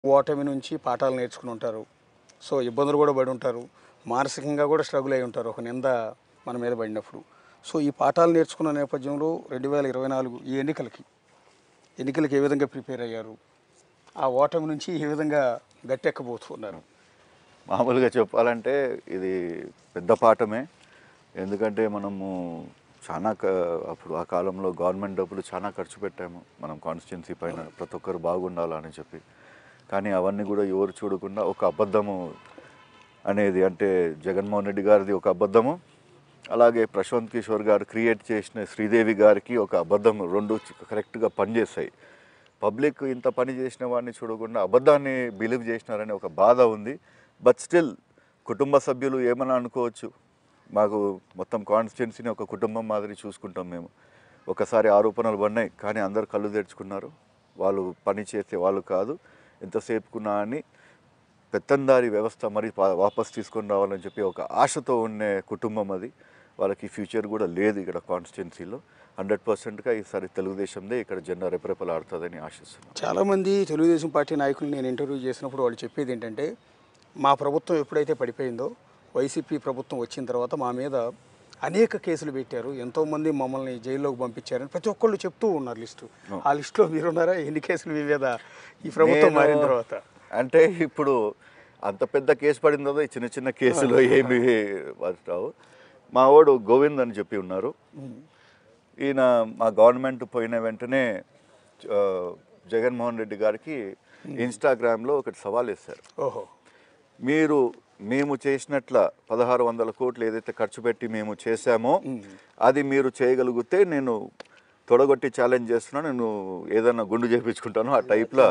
ఓటమి నుంచి పాఠాలు నేర్చుకుని ఉంటారు. సో ఇబ్బందులు కూడా పడి ఉంటారు. మానసికంగా కూడా స్ట్రగుల్ అయి ఉంటారు ఒక నింద మన మీద పడినప్పుడు. సో ఈ పాఠాలు నేర్చుకున్న నేపథ్యంలో 2024 ఈ ఎన్నికలకి ఏ విధంగా ప్రిపేర్ అయ్యారు? ఆ ఓటమి నుంచి ఏ విధంగా గట్టెక్కబోతున్నారు? మామూలుగా చెప్పాలంటే ఇది పెద్ద పాఠమే. ఎందుకంటే మనము అప్పుడు ఆ కాలంలో గవర్నమెంట్ డబ్బులు చాలా ఖర్చు పెట్టాము మనం కాన్స్టిట్యున్సీ పైన, ప్రతి ఒక్కరు బాగుండాలని చెప్పి. కానీ అవన్నీ కూడా ఎవరు చూడకుండా ఒక అబద్ధము అనేది, అంటే జగన్మోహన్ రెడ్డి గారిది ఒక అబద్ధము, అలాగే ప్రశాంత్ కిషోర్ గారు క్రియేట్ చేసిన శ్రీదేవి గారికి ఒక అబద్ధము, రెండు కరెక్ట్గా పనిచేస్తాయి. పబ్లిక్ ఇంత పని చేసిన వాడిని చూడకుండా అబద్ధాన్ని బిలీవ్ చేసినారనే ఒక బాధ ఉంది. బట్ స్టిల్ కుటుంబ సభ్యులు ఏమన్నా అనుకోవచ్చు, మాకు మొత్తం కాన్స్టిట్యున్సీని ఒక కుటుంబం మాదిరి చూసుకుంటాం మేము. ఒకసారి ఆరోపణలు పడినాయి కానీ అందరు కళ్ళు తెరుచుకున్నారు, వాళ్ళు పని చేసే వాళ్ళు కాదు, ఎంతసేపుకున్నా అని పెత్తందారి వ్యవస్థ మరి వాపస్ తీసుకొని రావాలని చెప్పి ఒక ఆశతో ఉండే కుటుంబం అది. వాళ్ళకి ఫ్యూచర్ కూడా లేదు ఇక్కడ కాన్స్టిట్యున్సీలో. 100%గా ఈసారి తెలుగుదేశందే ఇక్కడ జెండా రెపరెపలాడుతుందని ఆశిస్తున్నాను. చాలామంది తెలుగుదేశం పార్టీ నాయకులు నేను ఇంటర్వ్యూ చేసినప్పుడు వాళ్ళు చెప్పేది ఏంటంటే, మా ప్రభుత్వం ఎప్పుడైతే పడిపోయిందో వైసీపీ ప్రభుత్వం వచ్చిన తర్వాత మా మీద అనేక కేసులు పెట్టారు, ఎంతోమంది మమ్మల్ని జైల్లోకి పంపించారని ప్రతి ఒక్కళ్ళు చెప్తూ ఉన్నారు లిస్టు. ఆ లిస్టులో మీరున్నారా? ఎన్ని కేసులు మీ మీద ఈ ప్రభుత్వం మారిన తర్వాత? అంటే ఇప్పుడు అంత పెద్ద కేసు పడిందో ఈ చిన్న చిన్న కేసులో ఏమి రావు. మా వాడు గోవింద్ అని చెప్పి ఉన్నారు. ఈయన మా గవర్నమెంట్ పోయిన వెంటనే జగన్మోహన్ రెడ్డి గారికి ఇన్స్టాగ్రామ్లో ఒకటి సవాల్ వేశారు. ఓహో, మేము చేసినట్ల 1600 కోట్లు ఏదైతే ఖర్చు పెట్టి మేము చేశామో అది మీరు చేయగలిగితే నేను తొడగొట్టి ఛాలెంజ్ చేస్తున్నా, నేను ఏదైనా గుండు చేయించుకుంటాను ఆ టైప్లో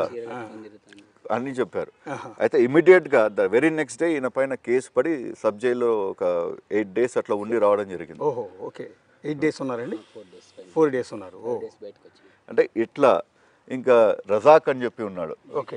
అని చెప్పారు. అయితే ఇమీడియట్గా ద వెరీ నెక్స్ట్ డే ఈయన పైన కేసు పడి సబ్ జైల్లో ఒక 8 days అట్లా ఉండి రావడం జరిగింది. ఓహో, ఓకే. 8 days ఉన్నారండి? 4 days ఉన్నారు. అంటే ఇట్లా ఇంకా రజాక్ అని చెప్పి ఉన్నాడు. ఓకే.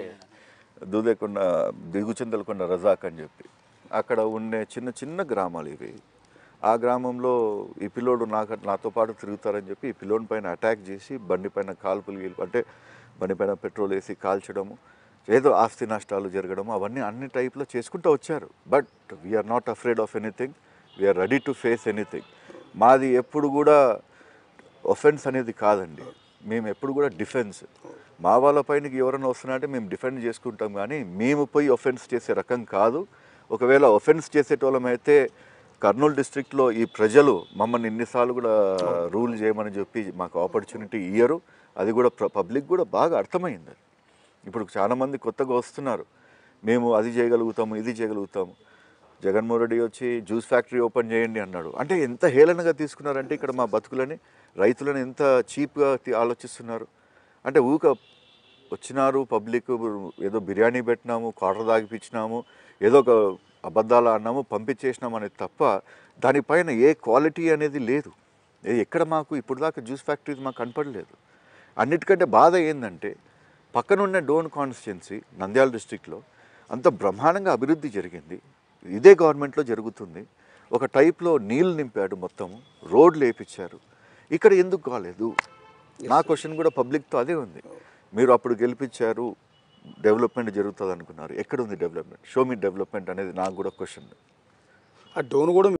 దిగుచింతలకొండ రజాక్ అని చెప్పి అక్కడ ఉండే చిన్న చిన్న గ్రామాలు ఇవి. ఆ గ్రామంలో ఈ పిల్లోడు నాతో పాటు తిరుగుతారని చెప్పి ఈ పిల్లోడి పైన అటాక్ చేసి బండి పైన కాల్పులు అంటే బండి పైన పెట్రోల్ వేసి కాల్చడము, ఏదో ఆస్తి నష్టాలు జరగడము, అవన్నీ అన్ని టైప్లో చేసుకుంటూ వచ్చారు. But we're not afraid of anything, we're ready to face anything. మాది ఎప్పుడు కూడా ఒఫెన్స్ అనేది కాదండి, మేము ఎప్పుడు కూడా డిఫెన్స్. మా వాళ్ళ పైనకి ఎవరైనా వస్తున్నారంటే మేము డిఫెండ్ చేసుకుంటాం, కానీ మేము పోయి ఒఫెన్స్ చేసే రకం కాదు. ఒకవేళ ఒఫెన్స్ చేసేటోళ్ళం అయితే కర్నూలు డిస్ట్రిక్ట్లో ఈ ప్రజలు మమ్మల్ని ఇన్నిసార్లు కూడా రూల్ చేయమని చెప్పి మాకు ఆపర్చునిటీ ఇయ్యరు. అది కూడా పబ్లిక్ కూడా బాగా అర్థమైంది. ఇప్పుడు చాలామంది కొత్తగా వస్తున్నారు, మేము అది చేయగలుగుతాము ఇది చేయగలుగుతాము. జగన్మోహన్ రెడ్డి వచ్చి జ్యూస్ ఫ్యాక్టరీ ఓపెన్ చేయండి అన్నాడు. అంటే ఎంత హేళనగా తీసుకున్నారంటే ఇక్కడ మా బతుకులని, రైతులను ఎంత చీప్గా ఆలోచిస్తున్నారు. అంటే వచ్చినారు పబ్లిక్, ఏదో బిర్యానీ పెట్టినాము, క్వార్టర్ తాగిపించినాము, ఏదో ఒక అబద్ధాలు అన్నాము, పంపించేసినాము అనేది తప్ప దానిపైన ఏ క్వాలిటీ అనేది లేదు. ఎక్కడ మాకు ఇప్పుడు దాకా జ్యూస్ ఫ్యాక్టరీస్ మాకు కనపడలేదు. అన్నిటికంటే బాధ ఏంటంటే పక్కనున్న డోన్ కాన్స్టిట్యున్సీ నంద్యాల డిస్ట్రిక్ట్లో అంత బ్రహ్మాండంగా అభివృద్ధి జరిగింది, ఇదే గవర్నమెంట్లో జరుగుతుంది. ఒక టైప్లో నీళ్ళు నింపాడు, మొత్తము రోడ్లు వేయించారు. ఇక్కడ ఎందుకు కాలేదు? నా క్వశ్చన్ కూడా పబ్లిక్తో అదే ఉంది. మీరు అప్పుడు గెలిపించారు, డెవలప్మెంట్ జరుగుతుంది అనుకున్నారు, ఎక్కడుంది డెవలప్మెంట్? షో మీ డెవలప్మెంట్ అనేది నాకు కూడా క్వశ్చన్. ఆ డోన్ కూడా